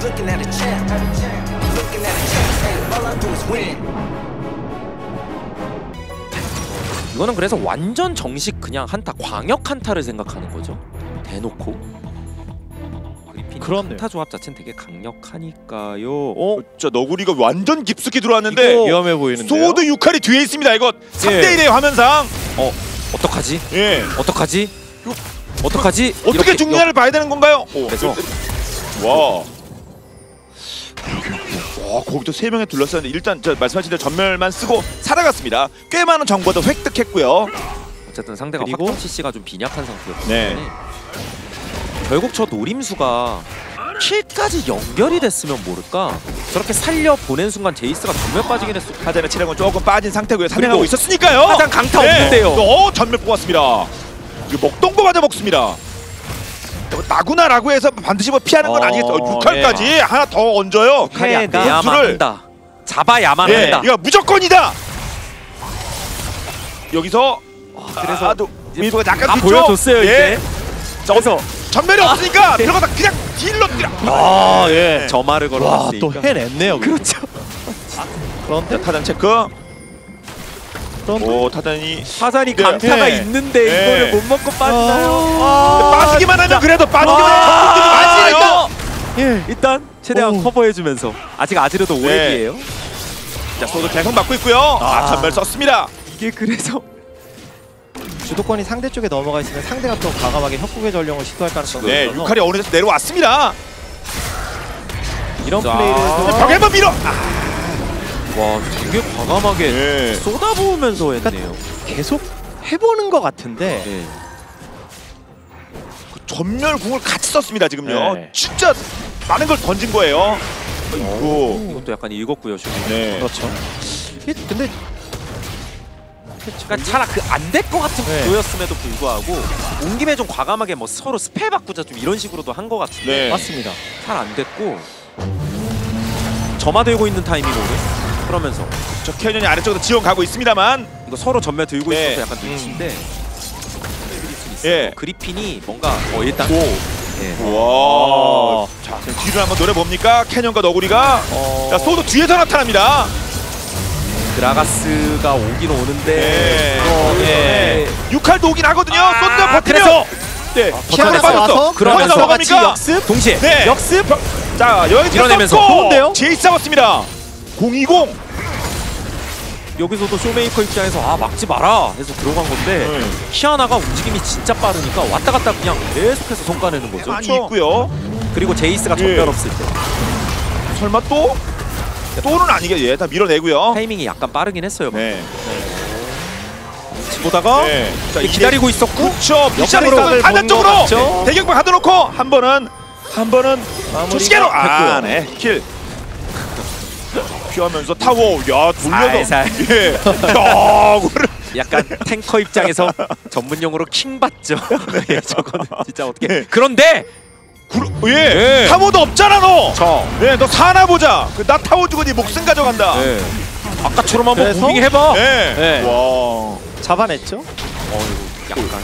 looking at a champ. Looking at a champ. Hey, all I do is win. 이거는 그래서 완전 정식 그냥 한타, 광역 한타를 생각하는 거죠. 대놓고. 그리핀 한타 조합 자체는 되게 강력하니까요. 자, 너구리가 완전 깊숙이 들어왔는데 위험해 보이는데요. 소드 유칼이 뒤에 있습니다. 이거 3대1의 화면상. 어떡하지? 예. 어떡하지? 어떡하지? 어떻게 죽느냐를 봐야 되는 건가요? 그래서 와, 거기도 3명에 둘러쌌는데 일단 저 말씀하신 대로 전멸만 쓰고 살아갔습니다. 꽤 많은 정보도 획득했고요. 어쨌든 상대가 그리고 확정 CC가 좀 빈약한 상태였기 네. 때문에 결국 저 노림수가 킬까지 연결이 됐으면 모를까 저렇게 살려 보낸 순간 제이스가 전멸 빠지긴 했어. 하단의 체력은 조금 빠진 상태고요. 사냥하고 있었으니까요. 가장 강타 없는데요. 전멸 뽑았습니다. 이거 먹던 거 맞아 먹습니다. 나구나라고 해서 반드시 뭐 피하는 건 아니겠어. 6칼까지 하나 더 얹어요. 해내야만 한다. 잡아야만 한다. 이거 무조건이다. 여기서 그래서 민수가 약간 보여줬어요 이제. 그래서 전멸이 없으니까 들어가다 그냥 딜러 뛰라. 저 말을 걸었으니까. 또 해냈네요. 그렇죠. 그런데 타단 체크. 오, 타단이 강타가 있는데 이거를 못 먹고 빠지나요? 빠지기만 하면 그래도 빠지기만 하면 맞아요. 일단 최대한 커버해주면서 아직 아지르도 오래기예요. 자, 소드 계속 맞고 있고요. 전멸 썼습니다. 이게 그래서 주도권이 상대 쪽에 넘어가 있으면 상대가 또 과감하게 협곡의 전령을 시도할 가능성이 네, 있어서 유칼이 어느 데서 내려왔습니다. 이런 플레이를 벽에 한번 밀어. 와, 되게 과감하게 쏟아부으면서 했네요. 계속 해보는 것 같은데 전멸 궁을 같이 썼습니다 지금요. 네. 진짜 많은 걸 던진 거예요. 이것도 약간 읽었고요, 슈. 네. 그렇죠. 근데 그러니까 차라리 안 될 것 같은 구도였음에도 불구하고 온 김에 좀 과감하게 뭐 서로 스펠 바꾸자 좀 이런 식으로도 한 것 같은데 맞습니다. 잘 안 됐고 점화되고 있는 타이밍으로 그러면서 저 캐년이 아래쪽으로 지원 가고 있습니다만 이거 서로 전멸 들고 있어서 약간 눈치인데 그리핀이 뭔가 일단 와. 자, 뒤를 한번 노려 봅니까? 캐년과 너구리가 자, 소드 뒤에서 나타납니다. 그라가스가 오긴 오는데 육칼도 오긴 하거든요. 소드가 버티며 키아나가 와서 그러면서 넘어갑니까? 역습 동시에 역습. 자, 여기 밀어내면서 좋은데요? 제이스 잡았습니다. 020. 여기서도 쇼메이커 입장에서 막지 마라 해서 들어간 건데 키아나가 움직임이 진짜 빠르니까 왔다 갔다 그냥 계속해서 손가내는 거죠. 많이 있고요. 그리고 제이스가 전멸 없을 때 설마 또는 아니게 다 밀어내고요. 타이밍이 약간 빠르긴 했어요. 보다가 자, 기다리고 있었고 그렇죠. 미션을 하는 쪽으로 대격방 가둬놓고 한 번은 조시게로 킬. 피하면서 타워 돌려서 약간 탱커 입장에서 전문용어로 킹 받죠. 저거는 진짜 어떻게 그런데 타워도 없잖아 너. 너 사나 보자. 나 타워 주고 네 목숨 가져간다. 아까처럼 한번 무빙 해봐. 와, 잡아냈죠. 약간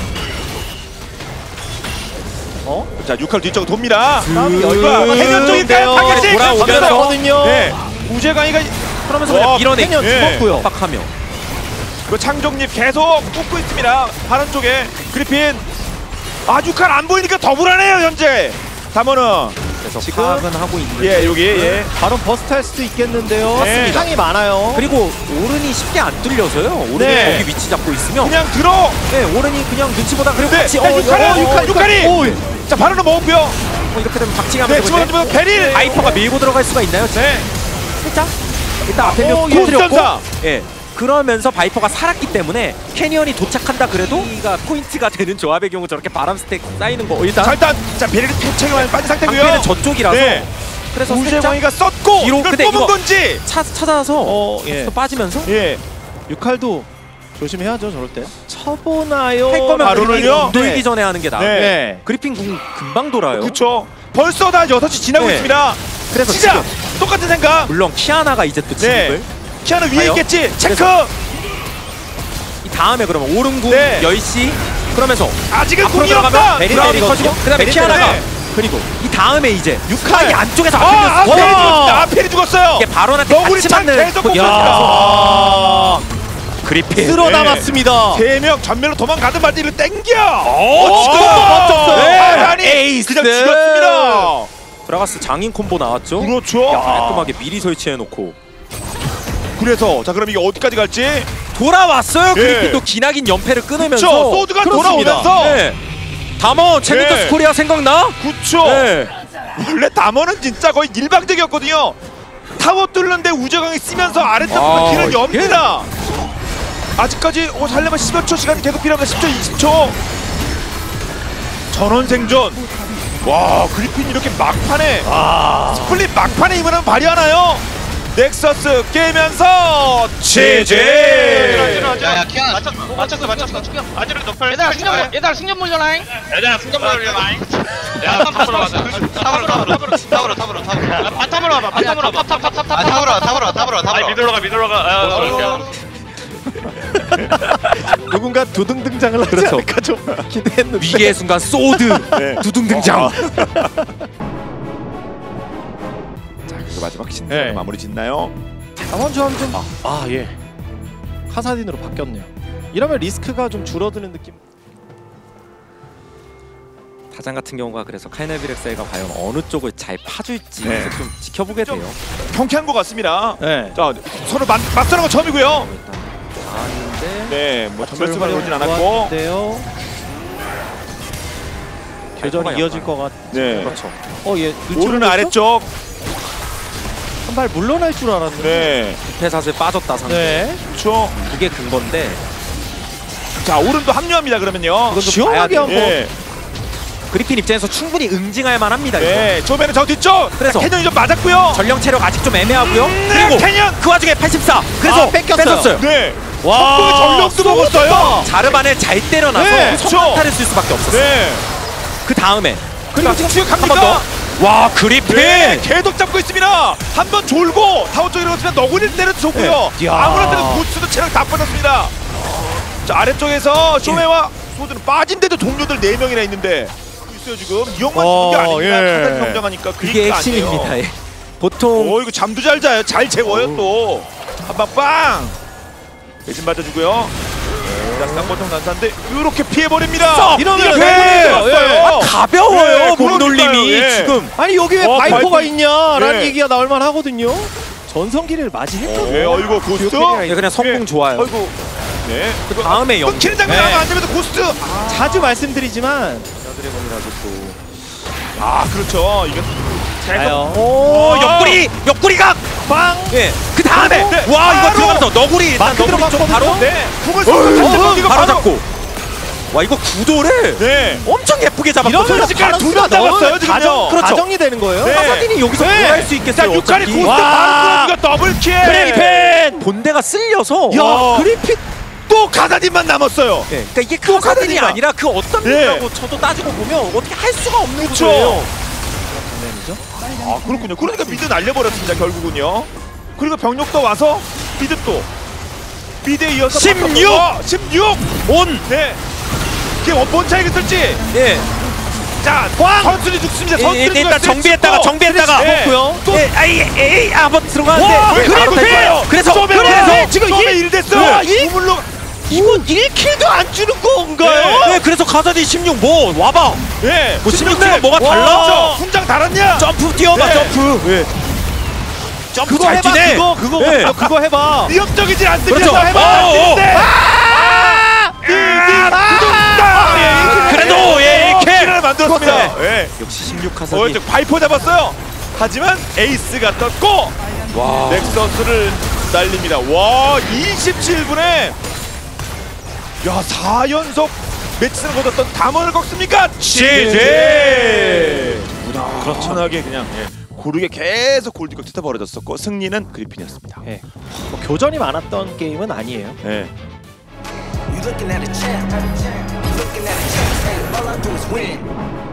자, 6칼 뒤쪽으로 돕니다. 해변 쪽일까요? 타겟이 돌아오거든요. 우재강이가 그러면서 그냥 밀어내. 죽었고요. 빡하며 그 창종립 계속 붙고 있습니다. 파란 쪽에 그리핀. 6칼 안 보이니까 더 불안해요 현재. 담원은 그래서 파악은 하고 있는데 여기 바로 버스트 할 수도 있겠는데요. 상이 많아요. 그리고 오른이 쉽게 안 뚫려서요. 오른이 거기 위치 잡고 있으면 그냥 들어. 오른이 그냥 눈치 보다 그리고 같이 육칼이 자, 바로는 먹었고요. 이렇게 되면 박치기하면 베릴 바이퍼가 밀고 들어갈 수가 있나요? 살짝 일단 앞에 터뜨렸고 그러면서 바이퍼가 살았기 때문에 캐니언이 도착한다 그래도 이가 포인트가 되는 조합의 경우 저렇게 바람 스택 쌓이는 거 일단 베릴이 퇴책을 빠진 상태고요. 방패는 저쪽이라서 그래서 우재광이가 썼고 뒤로 이걸 뽑은 건지 찾아서 빠지면서 육칼도 조심해야죠. 저럴 때 쳐보나요? 할 거면 바로는요 돌기 전에 하는 게 나아. 그리핀 궁 금방 돌아요. 그렇죠. 벌써 다 6시 지나고 있습니다. 그래서 진짜 똑같은 생각. 물론 키아나가 이제 또 진입을 키아나 위에 있겠지. 체크. 이 다음에 그러면 오른궁 10시 그러면서 아직은 앞으로 궁이 들어가면 없다. 베릴이 터지고 그다음에 키아나가 그리고 이 다음에 이제 6할. 이 안쪽에서 아, 아펠이 아펠이 죽었어요. 이게 바론한테 너구리 같이 창 맞는 계속 뽑고 야 그리핀 쓸어 네. 담았습니다. 3명 전멸로 도망가든 말든 이를 땡겨. 지금 멋졌어요. 네. 아니 에이스. 그냥 죽였습니다. 브라가스 장인 콤보 나왔죠? 그렇죠. 야, 깔끔하게 미리 설치해놓고 그래서 자 그럼 이게 어디까지 갈지. 돌아왔어요. 네. 그리핀도 기나긴 연패를 끊으면서 그렇죠. 소드가 그렇습니다. 돌아오면서. 네. 담원 챌린저스 네. 코리아 생각나? 그렇죠. 네. 원래 담원은 진짜 거의 일방적이었거든요. 타워 뚫는데 우저강이 쓰면서 아래쪽부터 길을 이게? 엽니다. 아직까지 살려면 10여 초 시간이 계속 필요합니다. 10초, 20초. 전원 생존. 와 그리핀 이렇게 막판에 스플릿 막판에 힘을 한번 발휘하나요? 넥서스 깨면서 GG. 야야 키안 맞췄어 아지르 높을 얘들아 승전 몰려라잉 얘들아 승전 몰려라잉 야 탑으로 가자 탑으로 바텀으로 와봐 탑으로 아니 미들로 가 누군가 두둥 등장을 하지 그렇죠. 않을까 좀 기대했는데. 위기의 순간 소드 두둥 등장. 자 그리고 마지막 신전 네. 마무리 짓나요? 담원 조합 좀 예. 카사딘으로 바뀌었네요. 이러면 리스크가 좀 줄어드는 느낌. 타잔 같은 경우가 그래서 카이네비렉스가 과연 어느 쪽을 잘 파줄지 네. 좀 지켜보게 돼요. 경쾌한 것 같습니다. 네. 자 서로 맞서는 건 처음이고요. 일단 나왔는데 네, 뭐 전멸수만 오진 않았고. 네요. 교전이 이어질 것 같. 네. 그렇죠. 얘 오르는 아래쪽. 한발 물러날 줄 알았는데. 네, 부패사슬 빠졌다 상대. 네. 그렇죠. 그게 근건데 자 오른도 합류합니다. 그러면요. 좀 시원하게 봐야 한번. 예, 그리핀 입장에서 충분히 응징할 만합니다. 이거. 네, 처음에는 저 뒤쪽. 그래서. 캐년이 좀 맞았고요. 전령 체력 아직 좀 애매하고요. 네, 그리고 캐년. 그 와중에 84. 그래서 뺏겼어요. 뺏었어요. 네, 와. 선풍이 전력도 먹었어요. 자르반을 잘 때려놔서 네, 성탄타를 쓸 수밖에 없었어요. 네, 그 다음에 그리고 지금 한 번 추격합니까? 더. 와 그리핀. 네, 계속 잡고 있습니다. 한 번 졸고 타워 쪽으로 갔으면 너구리를 때려도 좋고요. 네. 야. 아무래도 부스도 체력 다 빠졌습니다. 자 아래쪽에서 쇼메와 소드는 빠진데도 동료들 4명이나 있는데 있어요 지금. 이형만 죽은 게 아닙니다. 예. 타단이 성장하니까 그게 핵심입니다. 예. 보통 이거 잠도 잘 자요. 잘 재워요 또. 한방 빵. 대신 맞아주고요. 자 쌍보통 난사인데 이렇게 피해버립니다. 이러면 이렇게 네. 들어갔어요. 가벼워요. 네, 몸놀림이 그러니까요. 예. 지금. 아니 여기 왜 바이퍼가 바이퍼. 있냐라는 네. 얘기가 나올 만하거든요. 전성기를 맞이했거든요. 네, 이거 고스트. 예, 그냥 성공 좋아요. 아이고. 네. 그 다음에 연. 끊기는 장면 하면 안 되면 고스트. 자주 말씀드리지만 드래곤이라도 또. 그렇죠. 이거 가요. 오 옆구리가 빵. 예. 그 다음에 네, 와 이거 바로! 들어가면서 너구리 일단 마크 너구리 쪽 들어갔거든요. 바로 네. 궁을 쏘고 이거 바로 잡고. 와 이거 구도를 네. 엄청 예쁘게 잡았고 이러면 솔직히 두명 바런스가 잡았어요, 넣으면 지금요. 그렇죠. 가정이 되는 거예요. 네. 사사딘이 여기서 네. 뭘 할 수 있겠어요? 자, 육칼이 어차피. 고스트 와. 바로 이거 더블킬. 그리핀 본대가 쓸려서 야, 그리핀 또 가다딘만 남았어요. 예. 그러니까 이게 카사딘이 카사딘이다. 아니라 그 어떤 네. 일이라고 저도 따지고 보면 어떻게 할 수가 없는 그렇죠. 구조예요. 그렇군요. 그러니까 미드 날려버렸습니다 결국은요. 그리고 병력도 와서 미드 또 미드에 이어서 16 온. 네. 이게 뭔 차이가 있을지. 예. 자, 선수들이 죽습니다. 선수들이 일단 정비했다가 네. 또 에이 한번 들어가는데 와, 왜 바로 그렇게 됐어요. 해요? 그래서 지금 1 됐어요. 우물로 이건 1킬도 안 주는 건가요? 네, 그래서 가자디 16 뭐 와봐. 예. 뭐 16가 뭐가 달라? 와, 훈장 달았냐? 점프 뛰어봐 네. 점프. 예. 점프 그거 잘 해봐. 뛰네. 그거 예. 그거 해봐. 위협적이지 않습니다. 그렇죠. 해봐. 오, 오. 그래도 예, 이렇게 를 만들었습니다. 예. 역시 16 가자디. 저 바이퍼 잡았어요. 하지만 에이스가 떴고 와. 넥서스를 날립니다. 와, 27분에 야 4연속 매치를 거뒀던 담원을 꺾습니까? GG! 무난하게 그냥 고르게 계속 골드컵 찢어 버려졌었고 승리는 그리핀이었습니다. 예. 뭐 교전이 많았던 게임은 아니에요. 네. You looking at a champ. Looking at a champ. Hey, all I do is win.